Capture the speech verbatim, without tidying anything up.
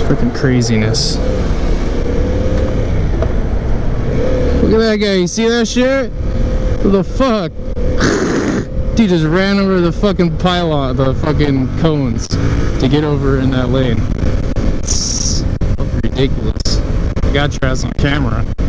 Freaking craziness. Look at that guy, you see that shit? What the fuck? Dude just ran over the fucking pylon, the fucking cones to get over in that lane. It's ridiculous. I got your ass on camera.